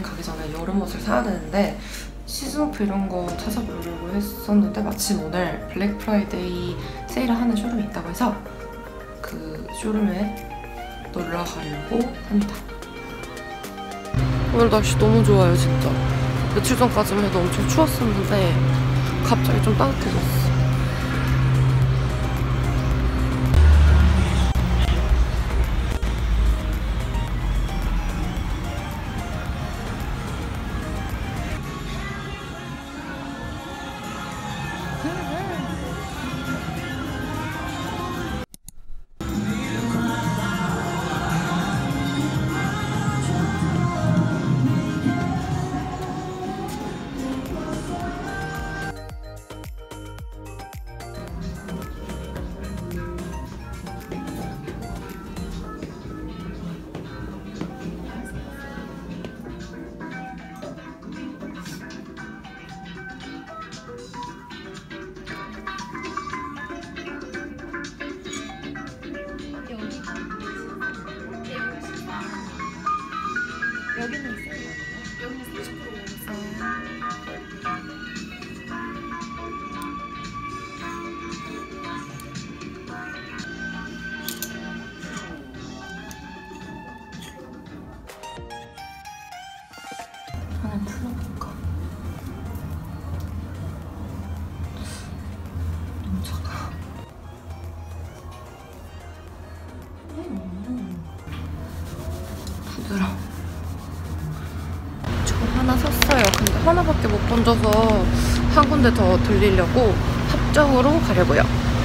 가기 전에 여름 옷을 사야 되는데 시즈오프 이런 거 찾아보려고 했었는데 마침 오늘 블랙 프라이데이 세일을 하는 쇼룸이 있다고 해서 그 쇼룸에 놀러 가려고 합니다. 오늘 날씨 너무 좋아요, 진짜. 며칠 전까지만 해도 엄청 추웠었는데 갑자기 좀 따뜻해졌어. 여기는 있어요. 여기는 30% 하나 풀어볼까? 너무 작아. 부드러워. 저 하나 샀어요. 근데 하나밖에 못 건져서 한 군데 더 들리려고 합정으로 가려고요.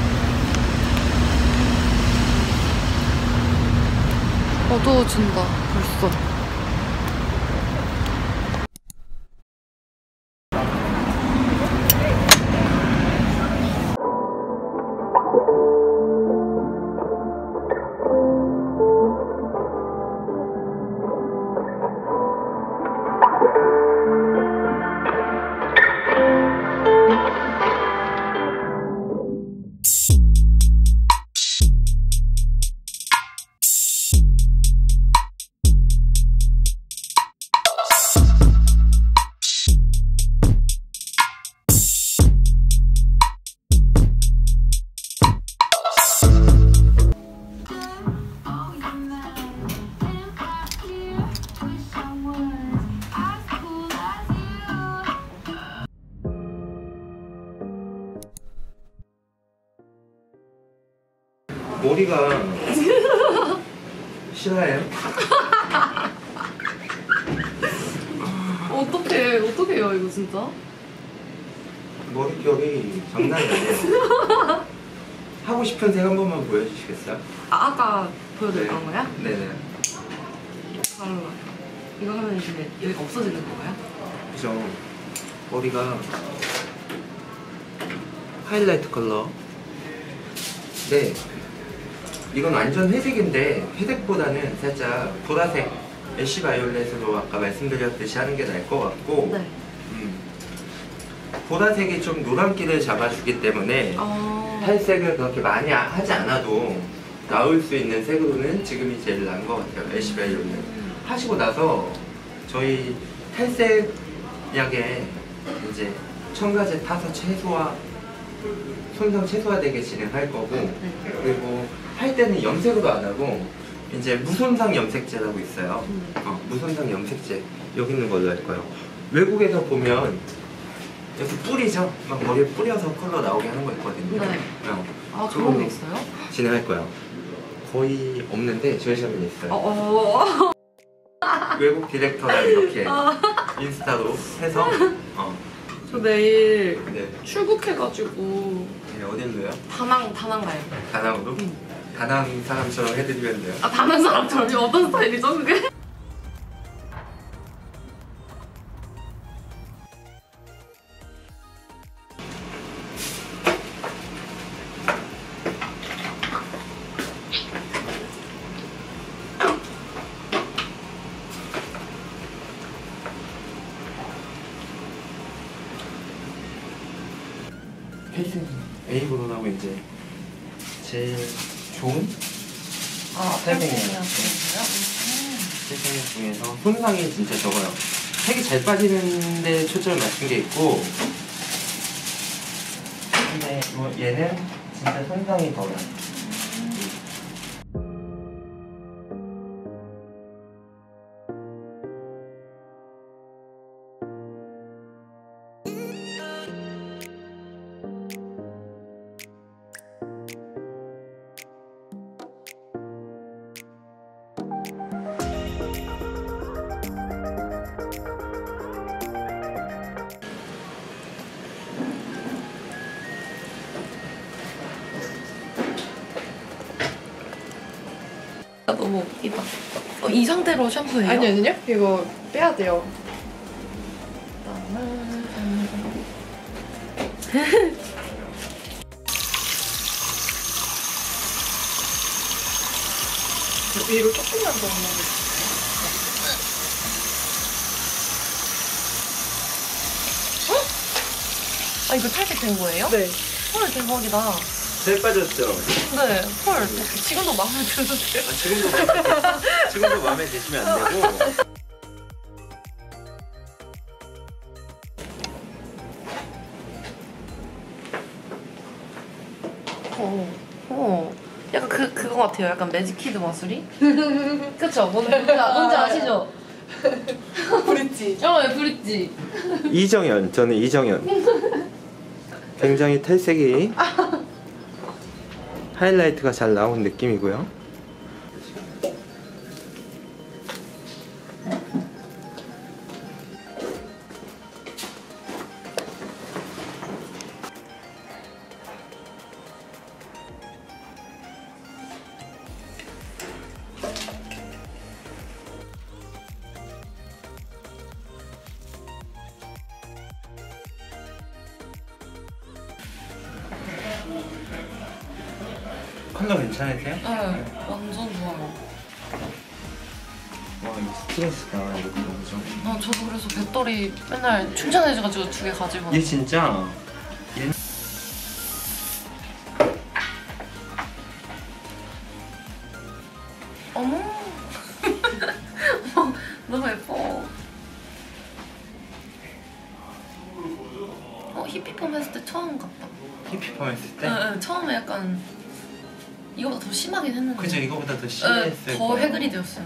어두워진다, 벌써. 머리가 싫어해요? 어떡해요, 이거 진짜? 머릿결이 장난이 아니에요. 하고 싶은 색 한 번만 보여주시겠어요? 아까 보여드렸던 거야? 네네. 달라. 이거 하면 이제 여기가 없어지는 거예요? 그죠. 머리가 하이라이트 컬러. 네. 이건 완전 회색인데 회색보다는 살짝 보라색 애쉬 바이올렛으로 아까 말씀드렸듯이 하는 게 나을 것 같고 네. 보라색이 좀 노란기를 잡아주기 때문에 탈색을 그렇게 많이 하지 않아도 나올 수 있는 색으로는 지금이 제일 나은 것 같아요. 애쉬 바이올렛 하시고 나서 저희 탈색 약에 이제 첨가제 타서 손상 최소화되게 진행할 거고 그리고 할 때는 염색으로 안 하고 이제 무손상 염색제라고 있어요. 무손상 염색제 여기 있는 걸로 할 거예요. 외국에서 보면 여기 뿌리죠? 막 머리에 뿌려서 컬러 나오게 하는 거 있거든요. 네. 아, 그런 게 있어요? 진행할 거예요. 거의 없는데 저희 샵에 있어요. 외국 디렉터랑 이렇게 인스타로 해서 저 내일 네. 출국해가지고 네, 어딜로요? 다낭 가요. 다낭으로? 다낭 사람처럼 해드리면 돼요. 아, 다낭 사람처럼 어떤 스타일이죠, 그게? 헬스 A그룹하고 이제 제일 좋은 탈색약 중에서 손상이 진짜 적어요. 색이 잘 빠지는데 초점을 맞춘 게 있고, 근데 뭐 얘는 진짜 손상이 덜해. 너무 웃기다. 이 상태로 샴푸해요? 아니요. 이거 빼야 돼요. 위로 조금만 더 올려주세요. 아, 이거 탈색 된 거예요? 네. 헐, 대박이다. 잘 빠졌죠? 네, 헐. 지금도 마음에 드는데요? 지금도 마음에 드시면 안 되고. 약간 그거 같아요. 약간 매직키드 마술이? 그쵸? 뭔지 아시죠? 브릿지. 네, 브릿지. 이정현, 저는 이정현. 굉장히 탈색이 하이라이트가 잘 나온 느낌이고요. 컬러 괜찮으세요? 네, 완전 좋아요. 와, 이거 스트레스다. 이거 너무 좀. 저도 그래서 배터리 맨날 충전해가지고 2개 가지고. 얘 진짜 어머. 너무 예뻐. 히피펌 했을 때 처음 같다. 히피펌 했을 때? 네, 처음에 약간 이거보다 더 심하긴 했는데. 그죠, 이거보다 더 심했을 더 거예요. 해그리 되었어요.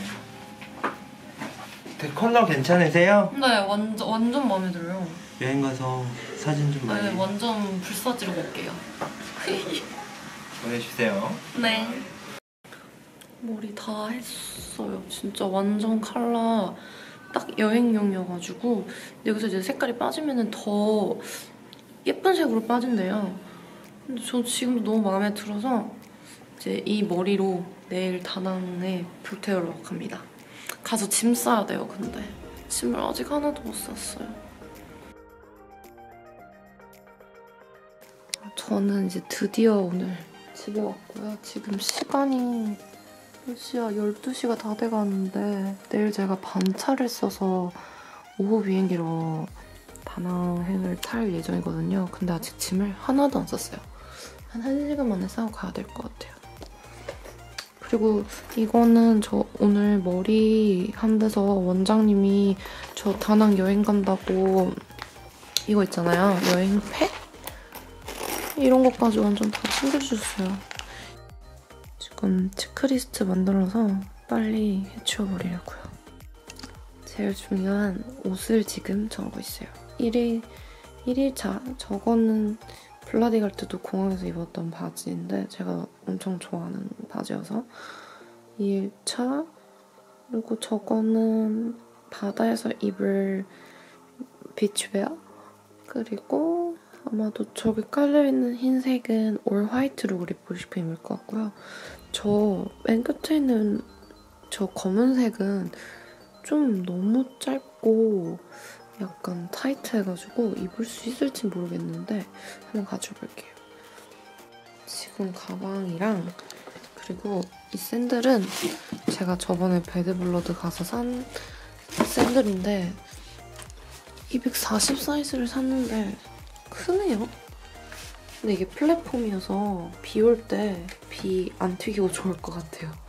네. 컬러 괜찮으세요? 네, 완전 마음에 들어요. 여행 가서 사진 좀 많이 네, 완전 불사지르고 올게요. 보내주세요. 네. 머리 다 했어요. 진짜 완전 컬러 딱 여행용이어가지고 여기서 이제 색깔이 빠지면 더 예쁜 색으로 빠진대요. 근데 저 지금도 너무 마음에 들어서 이제 이 머리로 내일 다낭에 불태우러 갑니다. 가서 짐 싸야 돼요, 근데. 짐을 아직 하나도 못 쌌어요. 저는 이제 드디어 오늘 집에 왔고요. 지금 시간이 몇 시야? 12시가 다 돼가는데 내일 제가 반차를 써서 오후 비행기로 다낭행을 탈 예정이거든요. 근데 아직 짐을 하나도 안 쌌어요. 한 1시간 만에 싸고 가야 될 것 같아요. 그리고 이거는 저 오늘 머리 한 데서 원장님이 저 다낭 여행 간다고 이거 있잖아요. 여행팩? 이런 것까지 완전 다 챙겨주셨어요. 지금 체크리스트 만들어서 빨리 해치워버리려고요. 제일 중요한 옷을 지금 정하고 있어요. 1일차 저거는 블라디 갈 때도 공항에서 입었던 바지인데 제가 엄청 좋아하는 바지여서 2일차 그리고 저거는 바다에서 입을 비치웨어 그리고 아마도 저기 깔려있는 흰색은 올 화이트 룩을 입고 싶으면 입을 것 같고요. 저 맨 끝에 있는 저 검은색은 좀 너무 짧고 약간 타이트해가지고 입을 수 있을지 모르겠는데 한번 가져볼게요. 지금 가방이랑 그리고 이 샌들은 제가 저번에 배드블러드 가서 산 샌들인데 240 사이즈를 샀는데 크네요. 근데 이게 플랫폼이어서 비 올 때 비 안 튀기고 좋을 것 같아요.